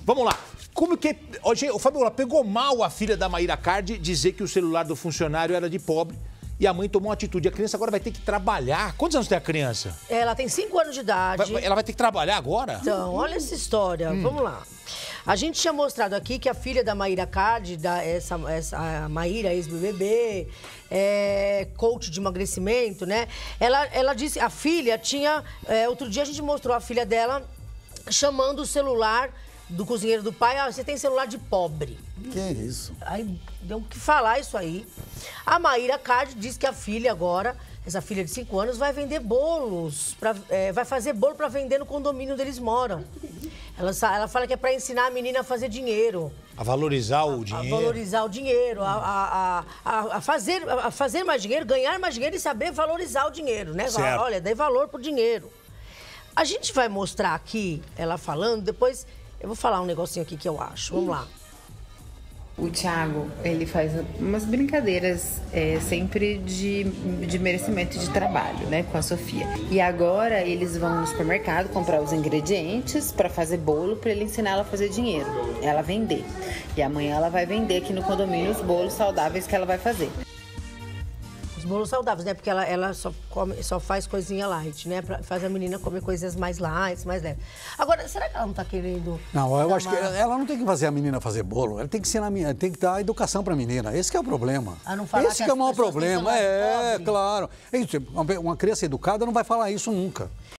Vamos lá. Como que... Ô, Fabiola, pegou mal a filha da Mayra Card dizer que o celular do funcionário era de pobre e a mãe tomou uma atitude. A criança agora vai ter que trabalhar. Quantos anos tem a criança? Ela tem 5 anos de idade. Ela vai ter que trabalhar agora? Então, olha essa história. Vamos lá. A gente tinha mostrado aqui que a filha da Mayra Card, a Mayra, ex-BBB, coach de emagrecimento, né? Ela disse, a filha tinha... outro dia a gente mostrou a filha dela chamando o celular do cozinheiro do pai. Ah, você tem celular de pobre. Que é isso? Aí deu o que falar isso aí. A Mayra Card diz que a filha agora, essa filha de 5 anos, vai vender bolos, vai fazer bolo para vender no condomínio onde eles moram. Ela fala que é para ensinar a menina a fazer dinheiro. A valorizar o dinheiro. A valorizar o dinheiro, a fazer mais dinheiro, ganhar mais dinheiro e saber valorizar o dinheiro, né? Certo. Olha, dê valor pro dinheiro. A gente vai mostrar aqui, ela falando, depois eu vou falar um negocinho aqui que eu acho. Vamos lá. O Thiago, ele faz umas brincadeiras sempre de merecimento de trabalho, né, com a Sofia. E agora eles vão no supermercado comprar os ingredientes para fazer bolo, para ele ensinar ela a fazer dinheiro, ela vender. E amanhã ela vai vender aqui no condomínio os bolos saudáveis que ela vai fazer. Os bolos saudáveis, né? Porque ela só faz coisinha light, né? Faz a menina comer coisas mais light, mais leves. Agora, será que ela não tá querendo... Não, eu acho que ela não tem que fazer a menina fazer bolo. Ela tem que ensinar, tem que dar educação pra menina. Esse que é o problema. Esse que é o maior problema. Claro. Uma criança educada não vai falar isso nunca.